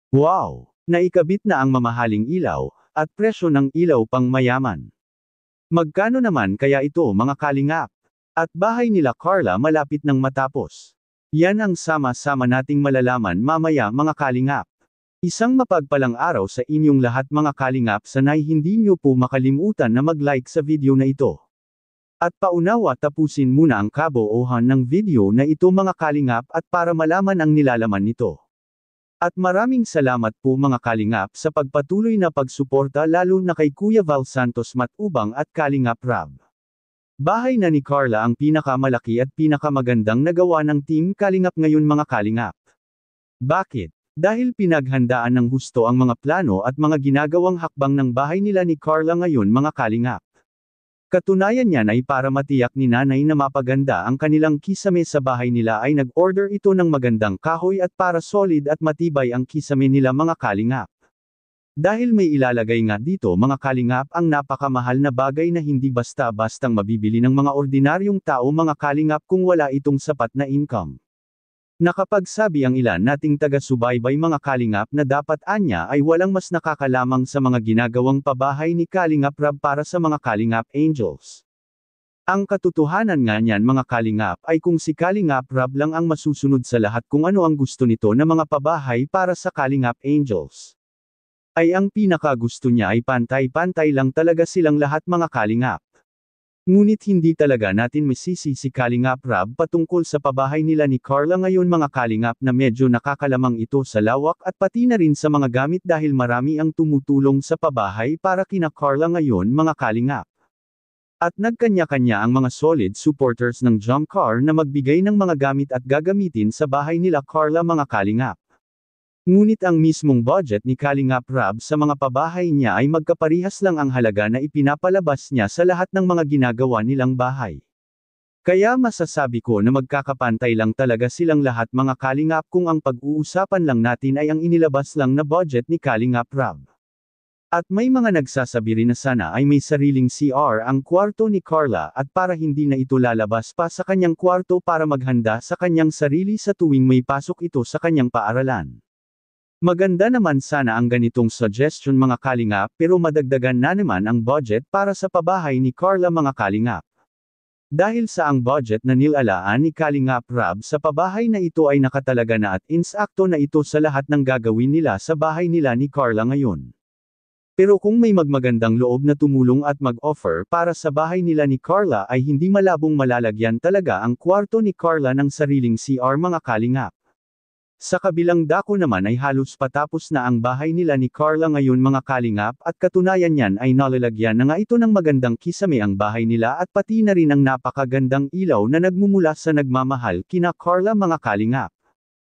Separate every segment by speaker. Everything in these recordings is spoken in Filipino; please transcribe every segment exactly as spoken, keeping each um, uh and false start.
Speaker 1: Wow! Naikabit na ang mamahaling ilaw, at presyo ng ilaw pang mayaman. Magkano naman kaya ito mga kalingap? At bahay nila Carla malapit nang matapos. Yan ang sama-sama nating malalaman mamaya mga kalingap. Isang mapagpalang araw sa inyong lahat mga kalingap, sanay hindi nyo po makalimutan na mag-like sa video na ito. At paunawa tapusin muna ang kabuuan ng video na ito mga kalingap at para malaman ang nilalaman nito. At maraming salamat po mga kalingap sa pagpatuloy na pagsuporta lalo na kay Kuya Val Santos Matubang at Kalingap Rab. Bahay na ni Carla ang pinakamalaki at pinakamagandang nagawa ng Team Kalingap ngayon mga kalingap. Bakit? Dahil pinaghandaan ng husto ang mga plano at mga ginagawang hakbang ng bahay nila ni Carla ngayon mga kalingap. Katunayan niyan ay para matiyak ni nanay na mapaganda ang kanilang kisame sa bahay nila ay nag-order ito ng magandang kahoy at para solid at matibay ang kisame nila mga kalingap. Dahil may ilalagay nga dito mga kalingap ang napakamahal na bagay na hindi basta-bastang mabibili ng mga ordinaryong tao mga kalingap kung wala itong sapat na income. Nakapagsabi ang ilan nating taga-subaybay mga kalingap na dapat anya ay walang mas nakakalamang sa mga ginagawang pabahay ni Kalingap Rab para sa mga Kalingap Angels. Ang katotohanan nga niyan mga kalingap ay kung si Kalingap Rab lang ang masusunod sa lahat kung ano ang gusto nito na mga pabahay para sa Kalingap Angels. Ay ang pinakagusto niya ay pantay-pantay lang talaga silang lahat mga kalingap. Ngunit hindi talaga natin masisi si Kalingap Rab patungkol sa pabahay nila ni Carla ngayon mga kalingap na medyo nakakalamang ito sa lawak at pati na rin sa mga gamit dahil marami ang tumutulong sa pabahay para kina Carla ngayon mga kalingap. At nagkanya-kanya ang mga solid supporters ng Jump Car na magbigay ng mga gamit at gagamitin sa bahay nila Carla mga kalingap. Ngunit ang mismong budget ni Kalingap Rab sa mga pabahay niya ay magkaparihas lang ang halaga na ipinapalabas niya sa lahat ng mga ginagawa nilang bahay. Kaya masasabi ko na magkakapantay lang talaga silang lahat mga kalingap kung ang pag-uusapan lang natin ay ang inilabas lang na budget ni Kalingap Rab. At may mga nagsasabi rin na sana ay may sariling C R ang kwarto ni Carla at para hindi na ito lalabas pa sa kanyang kwarto para maghanda sa kanyang sarili sa tuwing may pasok ito sa kanyang paaralan. Maganda naman sana ang ganitong suggestion mga kalingap pero madagdagan na naman ang budget para sa pabahay ni Carla mga kalingap. Dahil sa ang budget na nilalaan ni Kalingap Rab sa pabahay na ito ay nakatalaga na at insakto na ito sa lahat ng gagawin nila sa bahay nila ni Carla ngayon. Pero kung may magmagandang loob na tumulong at mag-offer para sa bahay nila ni Carla ay hindi malabong malalagyan talaga ang kwarto ni Carla ng sariling C R mga kalingap. Sa kabilang dako naman ay halos patapos na ang bahay nila ni Carla ngayon mga kalingap at katunayan niyan ay nalalagyan na nga ito ng magandang kisame ang bahay nila at pati na rin ang napakagandang ilaw na nagmumula sa nagmamahal kina Carla mga kalingap.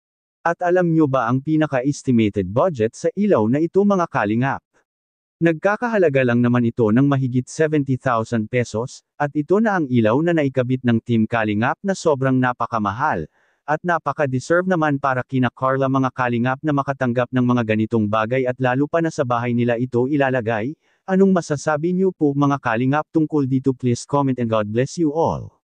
Speaker 1: At alam nyo ba ang pinaka-estimated budget sa ilaw na ito mga kalingap? Nagkakahalaga lang naman ito ng mahigit seventy thousand pesos, at ito na ang ilaw na naikabit ng Team Kalingap na sobrang napakamahal. At napaka-deserve naman para kina Carla mga kalingap na makatanggap ng mga ganitong bagay at lalo pa na sa bahay nila ito ilalagay. Anong masasabi niyo po mga kalingap tungkol dito? Please comment and God bless you all.